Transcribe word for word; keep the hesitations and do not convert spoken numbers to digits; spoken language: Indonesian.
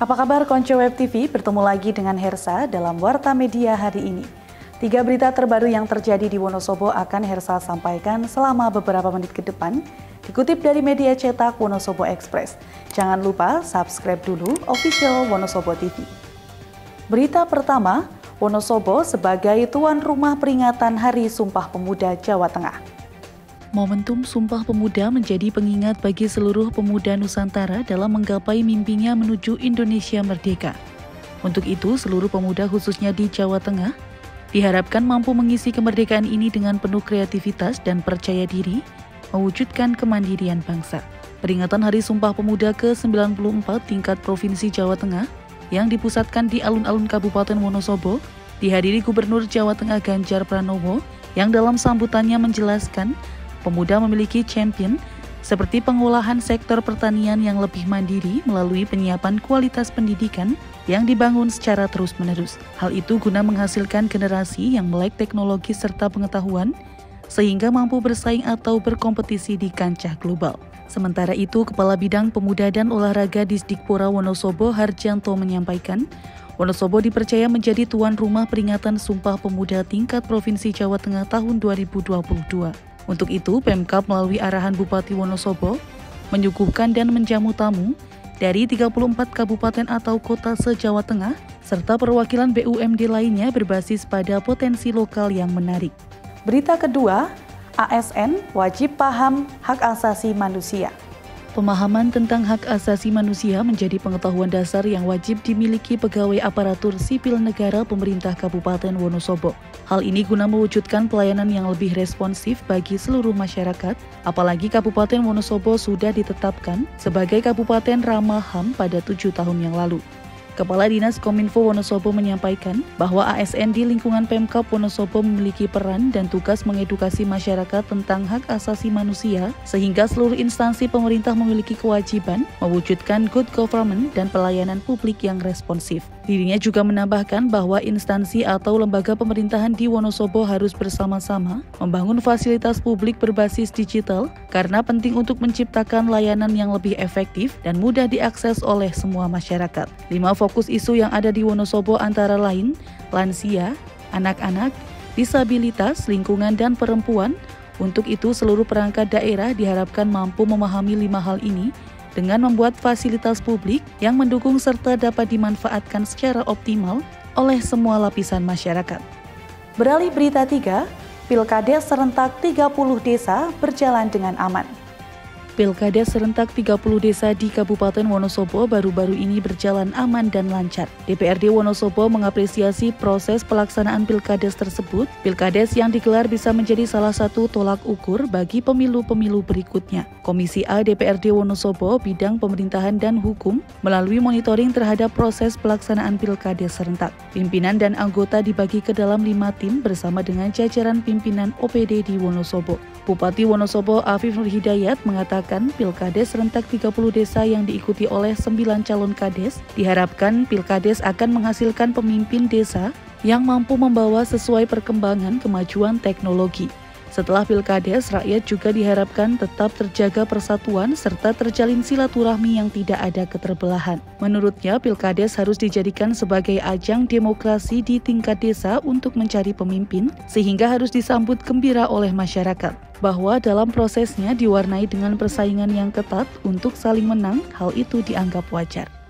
Apa kabar Konco Web T V? Bertemu lagi dengan Hersa dalam Warta Media hari ini. Tiga berita terbaru yang terjadi di Wonosobo akan Hersa sampaikan selama beberapa menit ke depan, dikutip dari media cetak Wonosobo Express. Jangan lupa subscribe dulu official Wonosobo T V. Berita pertama, Wonosobo sebagai tuan rumah peringatan Hari Sumpah Pemuda Jawa Tengah. Momentum Sumpah Pemuda menjadi pengingat bagi seluruh pemuda Nusantara dalam menggapai mimpinya menuju Indonesia merdeka. Untuk itu, seluruh pemuda khususnya di Jawa Tengah diharapkan mampu mengisi kemerdekaan ini dengan penuh kreativitas dan percaya diri, mewujudkan kemandirian bangsa. Peringatan Hari Sumpah Pemuda ke sembilan puluh empat tingkat Provinsi Jawa Tengah yang dipusatkan di alun-alun Kabupaten Wonosobo dihadiri Gubernur Jawa Tengah Ganjar Pranowo yang dalam sambutannya menjelaskan pemuda memiliki champion seperti pengolahan sektor pertanian yang lebih mandiri melalui penyiapan kualitas pendidikan yang dibangun secara terus-menerus. Hal itu guna menghasilkan generasi yang melek teknologi serta pengetahuan sehingga mampu bersaing atau berkompetisi di kancah global. Sementara itu, Kepala Bidang Pemuda dan Olahraga Disdikpora Wonosobo Harjanto menyampaikan, Wonosobo dipercaya menjadi tuan rumah peringatan Sumpah Pemuda tingkat Provinsi Jawa Tengah tahun dua ribu dua puluh dua. Untuk itu, Pemkab melalui arahan Bupati Wonosobo menyuguhkan dan menjamu tamu dari tiga puluh empat kabupaten atau kota se-Jawa Tengah serta perwakilan B U M D lainnya berbasis pada potensi lokal yang menarik. Berita kedua, A S N wajib paham hak asasi manusia. Pemahaman tentang hak asasi manusia menjadi pengetahuan dasar yang wajib dimiliki pegawai aparatur sipil negara pemerintah Kabupaten Wonosobo. Hal ini guna mewujudkan pelayanan yang lebih responsif bagi seluruh masyarakat, apalagi Kabupaten Wonosobo sudah ditetapkan sebagai Kabupaten Ramah H A M pada tujuh tahun yang lalu. Kepala Dinas Kominfo Wonosobo menyampaikan bahwa A S N di lingkungan Pemkab Wonosobo memiliki peran dan tugas mengedukasi masyarakat tentang hak asasi manusia sehingga seluruh instansi pemerintah memiliki kewajiban mewujudkan good government dan pelayanan publik yang responsif. Dirinya juga menambahkan bahwa instansi atau lembaga pemerintahan di Wonosobo harus bersama-sama membangun fasilitas publik berbasis digital karena penting untuk menciptakan layanan yang lebih efektif dan mudah diakses oleh semua masyarakat. Lima fokus isu yang ada di Wonosobo antara lain lansia, anak-anak, disabilitas, lingkungan, dan perempuan. Untuk itu, seluruh perangkat daerah diharapkan mampu memahami lima hal ini dengan membuat fasilitas publik yang mendukung serta dapat dimanfaatkan secara optimal oleh semua lapisan masyarakat. Beralih berita tiga, Pilkades serentak tiga puluh desa berjalan dengan aman. Pilkades serentak tiga puluh desa di Kabupaten Wonosobo baru-baru ini berjalan aman dan lancar. D P R D Wonosobo mengapresiasi proses pelaksanaan Pilkades tersebut. Pilkades yang digelar bisa menjadi salah satu tolak ukur bagi pemilu-pemilu berikutnya. Komisi A D P R D Wonosobo Bidang Pemerintahan dan Hukum melalui monitoring terhadap proses pelaksanaan Pilkades serentak. Pimpinan dan anggota dibagi ke dalam lima tim bersama dengan jajaran pimpinan O P D di Wonosobo. Bupati Wonosobo Afif Nur Hidayat mengatakan Pilkades serentak tiga puluh desa yang diikuti oleh sembilan calon kades, diharapkan Pilkades akan menghasilkan pemimpin desa yang mampu membawa sesuai perkembangan kemajuan teknologi. Setelah Pilkades, rakyat juga diharapkan tetap terjaga persatuan serta terjalin silaturahmi yang tidak ada keterbelahan. Menurutnya, Pilkades harus dijadikan sebagai ajang demokrasi di tingkat desa untuk mencari pemimpin, sehingga harus disambut gembira oleh masyarakat. Bahwa dalam prosesnya diwarnai dengan persaingan yang ketat untuk saling menang, hal itu dianggap wajar.